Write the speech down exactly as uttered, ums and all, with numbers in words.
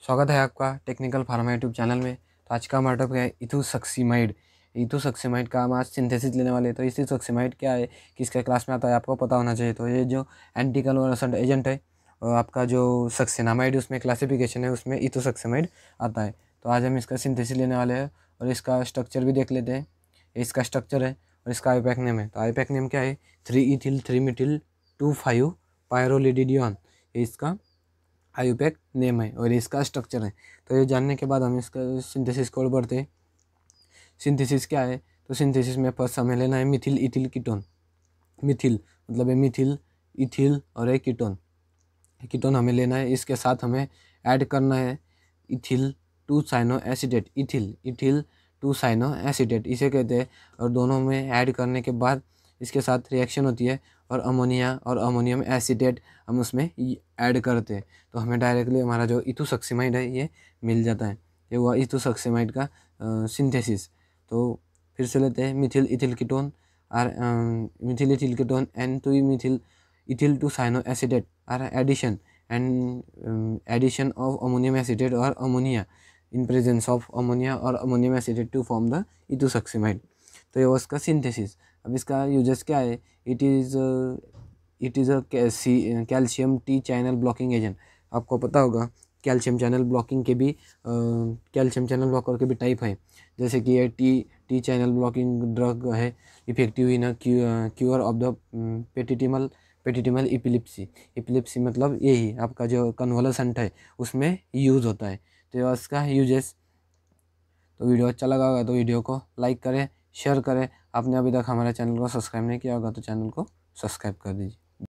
स्वागत है आपका टेक्निकल फार्मा यूट्यूब चैनल में। तो आज का हमारा टॉपिक है इथोसक्सीमाइड। इथोसक्सीमाइड का हम आज सिंथेसिस लेने वाले हैं। तो इथोसक्सीमाइड क्या है, किसके क्लास में आता है, आपको पता होना चाहिए। तो ये जो एंटी कन्वर्सेंट एजेंट है और आपका जो सक्सेनामाइड उसमें क्लासिफिकेशन है, उसमें इथोसक्सीमाइड आता है। तो आज हम इसका सिंथेसिस लेने वाले हैं और इसका स्ट्रक्चर भी देख लेते हैं। इसका स्ट्रक्चर है और इसका आईपैक नेम है। तो आईपैक नेम क्या है, three ethyl three methyl two five pyrrolidinedione, ये इसका आईयूपैक नेम है और इसका स्ट्रक्चर है। तो ये जानने के बाद हम इसका सिंथेसिस को बढ़ते हैं। सिंथेसिस क्या है, तो सिंथेसिस में फर्स्ट हमें लेना है मिथिल इथिल कीटोन। मिथिल मतलब है मिथिल, इथिल और एक कीटोन। कीटोन हमें लेना है, इसके साथ हमें ऐड करना है ethyl two cyano acetate. Ethyl ethyl two cyano acetate इसे कहते हैं। और दोनों में ऐड करने के बाद इसके साथ रिएक्शन होती है और अमोनिया और अमोनियम एसिडेट हम उसमें ऐड करते हैं। तो हमें डायरेक्टली हमारा जो इथोसक्सीमाइड है ये मिल जाता है। ये हुआ इथोसक्सीमाइड का सिंथेसिस। तो फिर से लेते हैं methyl ethyl ketone or methyl ethyl ketone and two methyl ethyl two cyano acetate or addition and addition of ammonium acetate और ammonia in presence of ammonia और ammonium acetate to form the ethosuximide. तो ये उसका synthesis. अब इसका uses क्या है, it is it is a calcium T channel blocking agent. आपको पता होगा कैल्शियम चैनल ब्लॉकिंग के भी कैल्शियम चैनल ब्लॉकर के भी टाइप है। जैसे कि ये T T channel blocking drug है, effective in cure of the petit mal petit mal epilepsy. Epilepsy मतलब यही आपका जो कन्वलसेंट है उसमें यूज़ होता है। तो इसका यूजेस। तो वीडियो अच्छा लगा होगा तो वीडियो को लाइक करें, शेयर करें। आपने अभी तक हमारे चैनल को सब्सक्राइब नहीं किया होगा तो चैनल को सब्सक्राइब कर दीजिए।